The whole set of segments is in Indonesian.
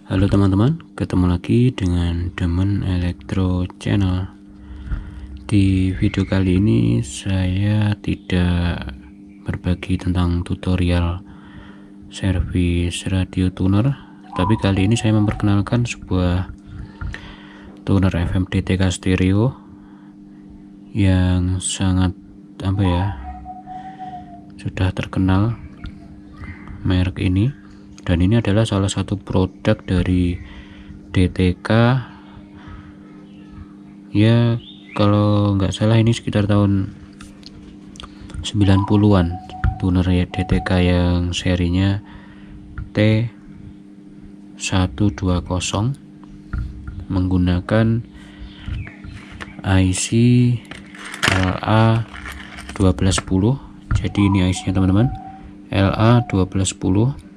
Halo teman-teman, ketemu lagi dengan Demen Elektro Channel. Di video kali ini saya tidak berbagi tentang tutorial servis radio tuner, tapi kali ini saya memperkenalkan sebuah tuner FM DTK stereo yang sangat sudah terkenal merek ini. Dan ini adalah salah satu produk dari DTK ya, kalau nggak salah ini sekitar tahun 90-an, tuner ya DTK yang serinya T120 menggunakan IC LA1210. Jadi ini IC nya teman-teman, LA1210.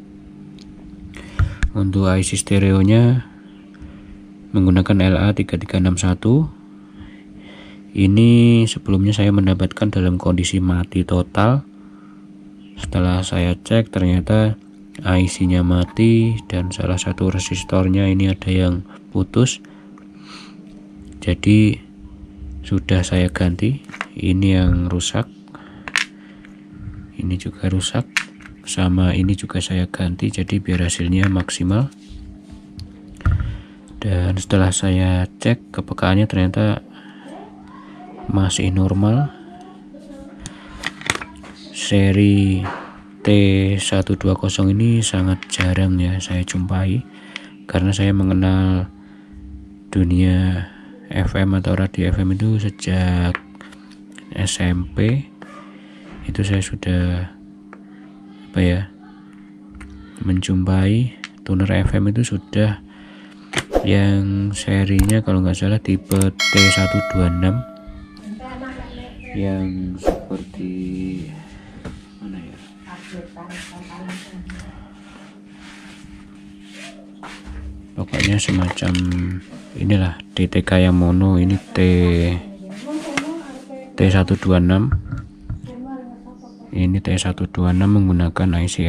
Untuk IC stereonya menggunakan LA3361. Ini sebelumnya saya mendapatkan dalam kondisi mati total. Setelah saya cek ternyata IC nya mati dan salah satu resistornya ini ada yang putus. Jadi sudah saya ganti. Ini yang rusak, ini juga rusak, sama ini juga saya ganti, jadi biar hasilnya maksimal. Dan setelah saya cek kepekaannya ternyata masih normal. Seri T120 ini sangat jarang ya saya jumpai, karena saya mengenal dunia FM atau radio FM itu sejak SMP. Itu saya sudah menjumpai tuner FM itu sudah yang serinya kalau nggak salah tipe T126 yang seperti mana ya, pokoknya semacam inilah DTK yang mono. Ini T126, ini T126 menggunakan IC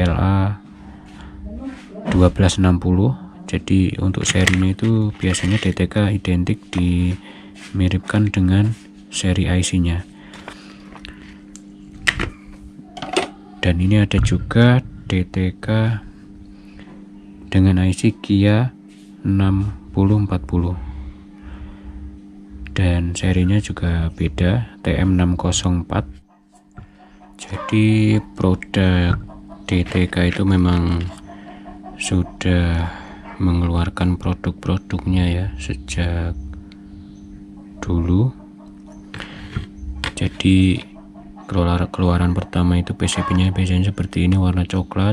LA1260. Jadi untuk serinya itu biasanya DTK identik dimiripkan dengan seri IC nya. Dan ini ada juga DTK dengan IC Kia 6040 dan serinya juga beda, TM604. Jadi produk DTK itu memang sudah mengeluarkan produk-produknya ya sejak dulu. Jadi keluaran pertama itu PCB-nya biasanya seperti ini, warna coklat.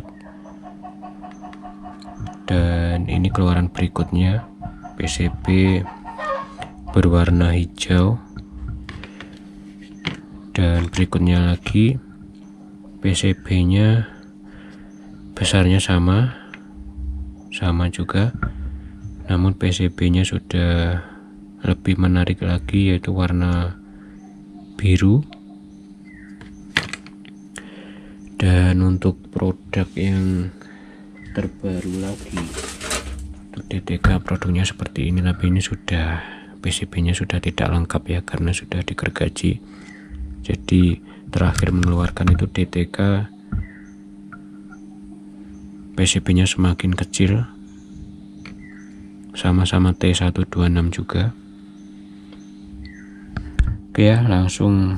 Dan ini keluaran berikutnya PCB berwarna hijau. Dan berikutnya lagi PCB-nya besarnya sama juga, namun PCB-nya sudah lebih menarik lagi, yaitu warna biru. Dan untuk produk yang terbaru lagi untuk DTK produknya seperti ini, tapi ini sudah PCB-nya sudah tidak lengkap ya, karena sudah digergaji. Jadi terakhir mengeluarkan itu DTK, PCB-nya semakin kecil, sama-sama T126 juga. Oke ya, langsung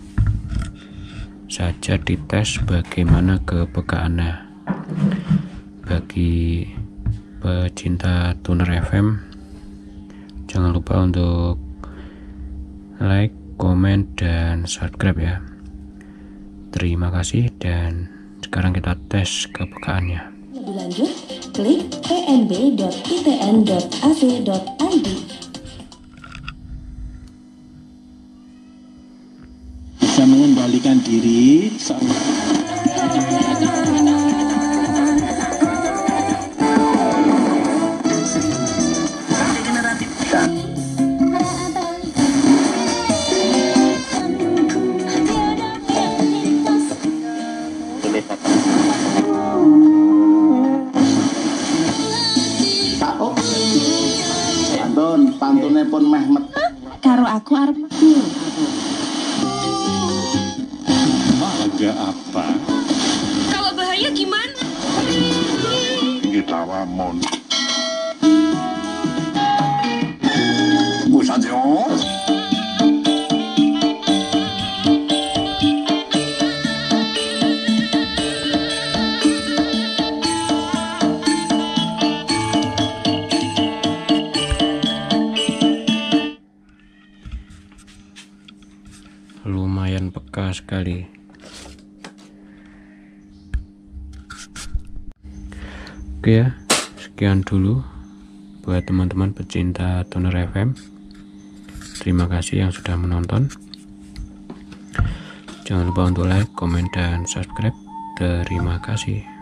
saja dites bagaimana kepekaannya. Bagi pecinta tuner FM, jangan lupa untuk like, komen, dan subscribe ya. Terima kasih, dan sekarang kita tes kepekaannya. Lebih lanjut, klik pnb.itn.ac.id. Bisa mengendalikan diri apa? Kalau bahaya gimana? Kita lamon. Busanjo. Lumayan peka sekali. Oke ya, sekian dulu buat teman-teman pecinta Tuner FM. Terima kasih yang sudah menonton. Jangan lupa untuk like, komen, dan subscribe. Terima kasih.